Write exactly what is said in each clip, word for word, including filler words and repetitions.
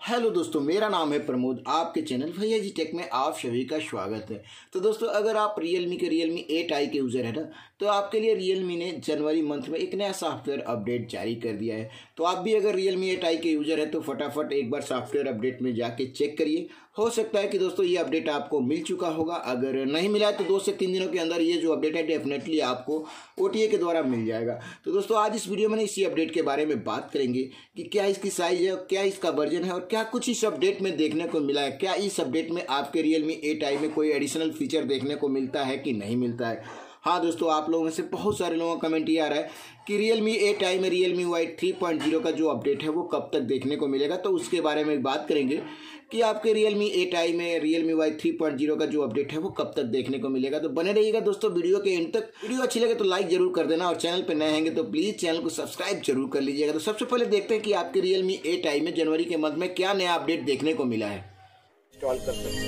Hello दोस्तों, मेरा नाम है प्रमोद। आपके चैनल भैया जी टेक में आप सभी का स्वागत है। तो दोस्तों, अगर आप रियलमी के रियलमी एट आई के यूज़र है ना, तो आपके लिए रियलमी ने जनवरी मंथ में एक नया सॉफ्टवेयर अपडेट जारी कर दिया है। तो आप भी अगर रियलमी एट आई के यूज़र है तो फटाफट एक बार सॉफ्टवेयर अपडेट में जाके चेक करिए। हो सकता है कि दोस्तों ये अपडेट आपको मिल चुका होगा। अगर नहीं मिला है तो दो से तीन दिनों के अंदर ये जो अपडेट है डेफिनेटली आपको ओ टी ए के द्वारा मिल जाएगा। तो दोस्तों, आज इस वीडियो में इसी अपडेट के बारे में बात करेंगे कि क्या इसकी साइज है, क्या इसका वर्जन है और क्या कुछ इस अपडेट में देखने को मिला है। क्या इस अपडेट में आपके रियलमी एट आई में कोई एडिशनल फीचर देखने को मिलता है कि नहीं मिलता है। हाँ दोस्तों, आप लोगों में से बहुत सारे लोगों का कमेंट ये आ रहा है कि रियलमी एट आई में Realme Y three point zero का जो अपडेट है वो कब तक देखने को मिलेगा। तो उसके बारे में बात करेंगे कि आपके रियलमी एट आई में Realme Y three point zero का जो अपडेट है वो कब तक देखने को मिलेगा। तो बने रहिएगा दोस्तों वीडियो के एंड तक। वीडियो अच्छी लगे तो लाइक जरूर कर देना और चैनल पर नए हैं तो प्लीज़ चैनल को सब्सक्राइब जरूर कर लीजिएगा। तो सबसे पहले देखते हैं कि आपके रियलमी एट आई में जनवरी के मंथ में क्या नया अपडेट देखने को मिला है। इंस्टॉल कर सकते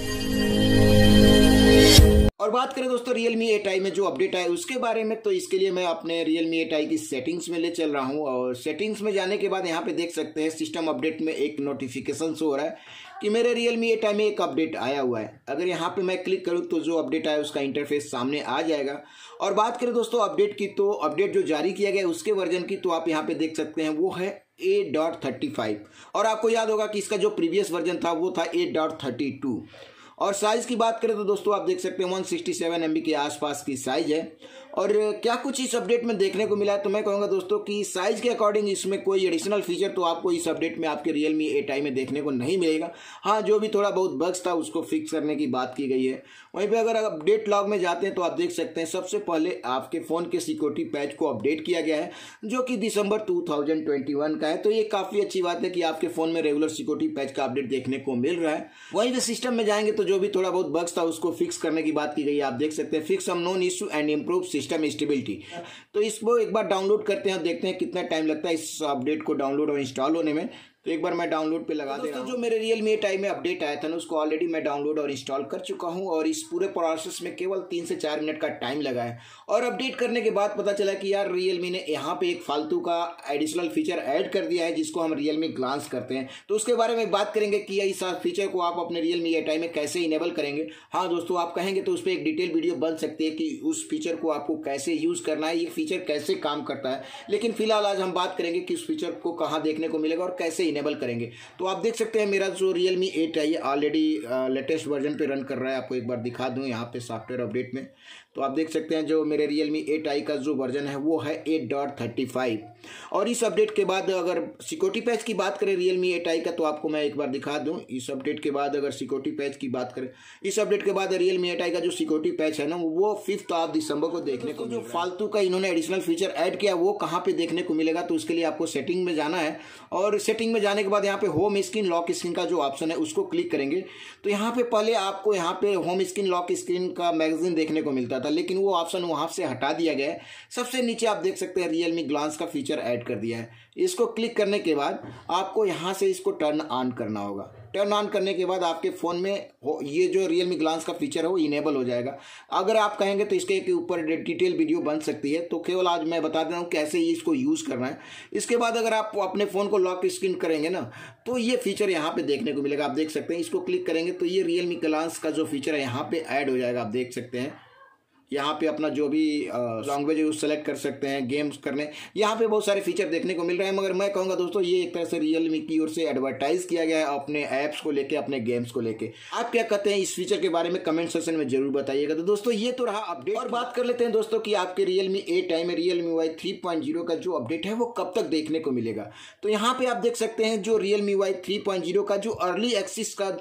हैं और बात करें दोस्तों रियलमी एट आई में जो अपडेट आया उसके बारे में, तो इसके लिए मैं अपने रियलमी एट आई की सेटिंग्स में ले चल रहा हूं। और सेटिंग्स में जाने के बाद यहां पे देख सकते हैं सिस्टम अपडेट में एक नोटिफिकेशन शो हो रहा है कि मेरे रियलमी एट आई में एक अपडेट आया हुआ है। अगर यहां पे मैं क्लिक करूं तो जो अपडेट आया उसका इंटरफेस सामने आ जाएगा। और बात करें दोस्तों अपडेट की, तो अपडेट जो जारी किया गया उसके वर्जन की, तो आप यहाँ पे देख सकते हैं वो है एट डॉट थर्टी फाइव। और आपको याद होगा कि इसका जो प्रीवियस वर्जन था वो था एट डॉट थर्टी टू। और साइज़ की बात करें तो दोस्तों आप देख सकते हैं one sixty seven M B के आसपास की साइज़ है। और क्या कुछ इस अपडेट में देखने को मिला है, तो मैं कहूँगा दोस्तों कि साइज़ के अकॉर्डिंग इसमें कोई एडिशनल फीचर तो आपको इस अपडेट में आपके रियलमी एट आई में देखने को नहीं मिलेगा। हाँ, जो भी थोड़ा बहुत बग्स था उसको फिक्स करने की बात की गई है। वहीं पे अगर अपडेट लॉग में जाते हैं तो आप देख सकते हैं सबसे पहले आपके फ़ोन के सिक्योरिटी पैच को अपडेट किया गया है जो कि दिसंबर टू थाउजेंड ट्वेंटी वन का है। तो ये काफ़ी अच्छी बात है कि आपके फ़ोन में रेगुलर सिक्योरिटी पैच का अपडेट देखने को मिल रहा है। वहीं पे सिस्टम में जाएंगे तो जो भी थोड़ा बहुत बग्स था उसको फिक्स करने की बात की गई है। आप देख सकते हैं fix some known issue and improve system stability. तो इसको एक बार डाउनलोड करते हैं और देखते हैं कितना टाइम लगता है इस अपडेट को डाउनलोड और इंस्टॉल होने में। तो एक बार मैं डाउनलोड पे लगा दे रहा हूं। जो मेरे रियलमी एट आई में अपडेट आया था ना उसको ऑलरेडी मैं डाउनलोड और इंस्टॉल कर चुका हूं और इस पूरे प्रोसेस में केवल तीन से चार मिनट का टाइम लगा है। और अपडेट करने के बाद पता चला कि यार रियलमी ने यहाँ पे एक फालतू का एडिशनल फीचर ऐड कर दिया है जिसको हम रियलमी ग्लांस करते हैं। तो उसके बारे में बात करेंगे कि इस फीचर को आप अपने रियलमी एट आई में कैसे इनेबल करेंगे। हाँ दोस्तों, आप कहेंगे तो उस पर एक डिटेल वीडियो बन सकती है कि उस फीचर को आपको कैसे यूज़ करना है, ये फीचर कैसे काम करता है। लेकिन फिलहाल आज हम बात करेंगे कि उस फीचर को कहाँ देखने को मिलेगा और कैसे इनेबल करेंगे। तो आप देख सकते हैं मेरा जो Realme eight I already latest version पे रन कर रहा है। आपको एक बार दिखा दूं यहाँ पे सॉफ्टवेयर अपडेट में, तो आप देख सकते हैं जो मेरे रियलमी एट आई का जो वर्जन है वो है एट डॉट थर्टी फाइव। और इस अपडेट के बाद अगर सिक्योरिटी पैच की बात करें रियलमी एट आई का, तो आपको मैं एक बार दिखा दूं। इस अपडेट के बाद अगर सिक्योरिटी पैच की बात करें, इस अपडेट के बाद रियलमी एट आई का जो सिक्योरिटी पैच है ना वो फिफ्थ ऑफ दिसंबर को देखने को जो फालतू का इन्होंने एडिशनल फीचर ऐड किया वो कहाँ पे देखने को मिलेगा। तो उसके लिए आपको सेटिंग में जाना है और सेटिंग में जाने के बाद यहाँ पे होम स्क्रीन लॉक स्क्रीन का जो ऑप्शन है उसको क्लिक करेंगे। तो यहाँ पे पहले आपको यहाँ पे होम स्क्रीन लॉक स्क्रीन का मैगजीन देखने को मिलता था, लेकिन वो ऑप्शन वहां से हटा दिया गया है। सबसे नीचे आप देख सकते हैं रियलमी ग्लांस का फीचर ऐड कर दिया है। इसको क्लिक करने के बाद आपको यहाँ से इसको टर्न ऑन करना होगा। टर्न ऑन करने के बाद आपके फ़ोन में ये जो रियलमी ग्लांस का फीचर है वो इनेबल हो जाएगा। अगर आप कहेंगे तो इसके ऊपर डिटेल वीडियो बन सकती है, तो केवल आज मैं बता देता हूँ कैसे इसको यूज़ करना है। इसके बाद अगर आप अपने फ़ोन को लॉक स्क्रीन करेंगे ना तो ये फीचर यहाँ पे देखने को मिलेगा। आप देख सकते हैं इसको क्लिक करेंगे तो ये रियलमी ग्लांस का जो फीचर है यहाँ पे ऐड हो जाएगा। आप देख सकते हैं यहाँ पे अपना जो भी लैंग्वेज है उस सेलेक्ट कर सकते हैं, गेम्स करने, यहाँ पे बहुत सारे फीचर देखने को मिल रहे हैं। मगर मैं कहूँगा दोस्तों ये एक तरह से रियलमी की ओर से एडवर्टाइज किया गया है अपने ऐप्स को लेके, अपने गेम्स को लेके। आप क्या कहते हैं इस फीचर के बारे में कमेंट सेक्शन में जरूर बताइएगा। तो दोस्तों ये तो रहा अपडेट। और बात कर लेते हैं दोस्तों कि आपके रियलमी एट आई में Realme Y three point zero का जो अपडेट है वो कब तक देखने को मिलेगा। तो यहाँ पे आप देख सकते हैं जो Realme Y three point zero का जो अर्ली एक्सेस का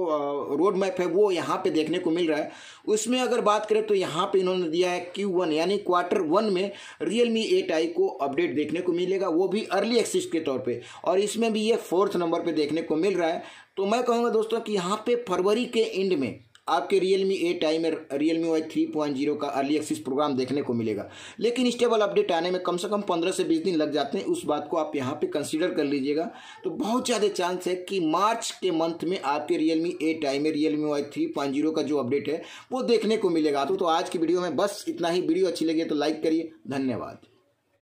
जो रोड मैप है वो यहाँ पे देखने को मिल रहा है। उसमें अगर बात करें तो यहाँ पे इन्होंने दिया है क्यू वन यानी क्वार्टर वन में रियलमी एट आई को अपडेट देखने को मिलेगा, वो भी अर्ली एक्सेस के तौर पे। और इसमें भी ये फोर्थ नंबर पे देखने को मिल रहा है। तो मैं कहूँगा दोस्तों कि यहाँ पे फरवरी के एंड में आपके रियलमी एट आई में Realme Y three point zero का अर्ली एक्सेस प्रोग्राम देखने को मिलेगा। लेकिन स्टेबल अपडेट आने में कम से कम पंद्रह से बीस दिन लग जाते हैं, उस बात को आप यहाँ पे कंसीडर कर लीजिएगा। तो बहुत ज़्यादा चांस है कि मार्च के मंथ में आपके रियलमी एट आई में Realme Y three point zero का जो अपडेट है वो देखने को मिलेगा। तो, तो आज की वीडियो में बस इतना ही। वीडियो अच्छी लगी तो लाइक करिए। धन्यवाद।